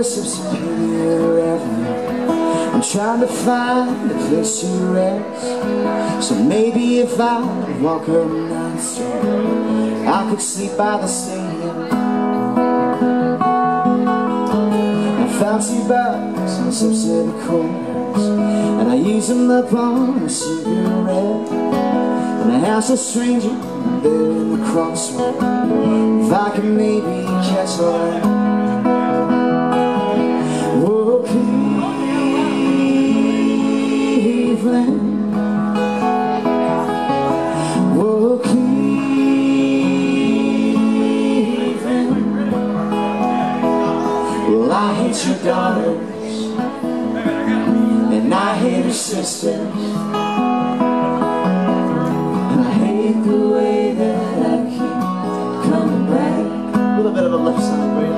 steps of Superior Avenue. I'm trying to find a place to rest. So maybe if I walk up 9th Street, I could sleep by the stadium. I found 2 bucks and sips at the corners, and I use them up on a cigarette. And I asked a stranger there in the crossroad if I could maybe catch a light. Oh, Cleveland, oh, Cleveland. Well, I hate your daughters, and I hate her sisters. The way that I keep coming back. A little bit of a left side break.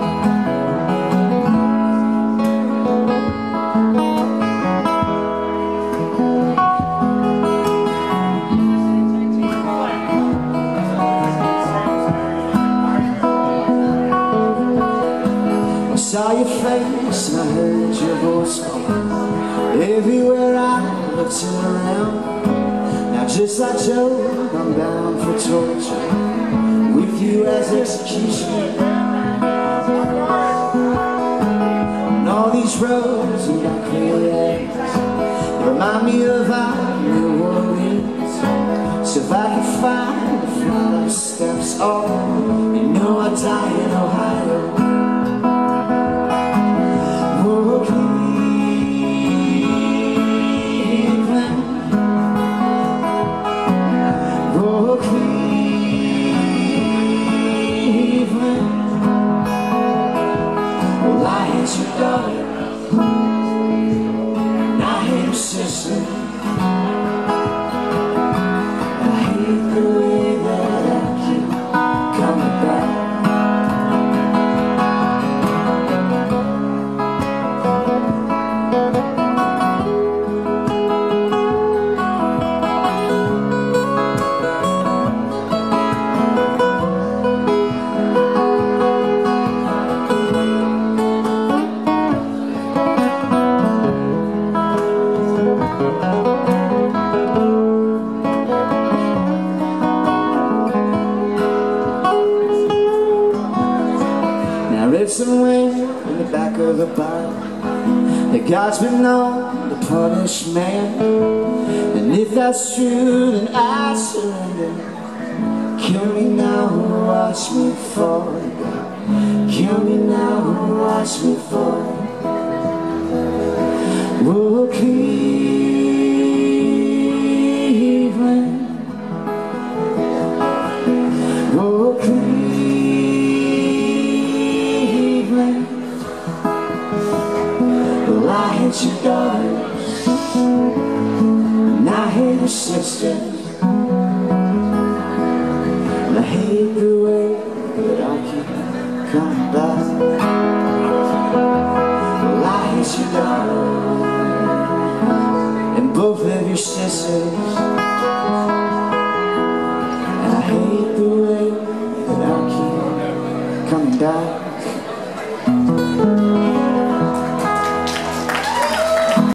I saw your face and I heard your voice calling. Everywhere I looked around. Just like Joe, I'm down for torture, with you as executioner. And all these roads and concrete lanes remind me of our New Orleans. So if I could find a few steps off, you know I'd die in Ohio. Oh, Cleveland, oh, Cleveland. Well, I hate your daughter, and I hate her sister. I hate the way that I keep coming back. Somewhere in the back of the Bible that God's been known to punish man. And if that's true, then I surrender. Kill me now and watch me fall. Kill me now and watch me fall. Oh, Cleveland, oh, Cleveland. Well, I hate your daughters, and I hate her sisters, and I hate the way that I keep coming back. Well, I hate your daughters, and both of your sisters, and I hate the way that I keep coming back.